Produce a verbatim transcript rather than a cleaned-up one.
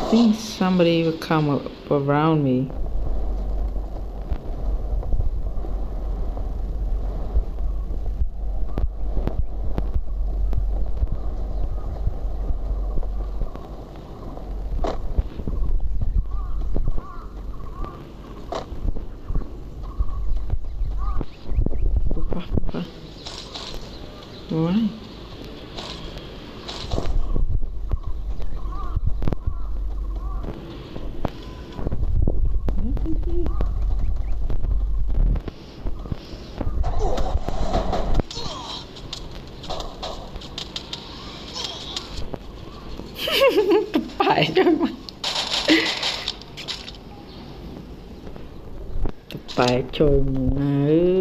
think somebody would come up around me. Alright. Phải cho mà phải chơi mà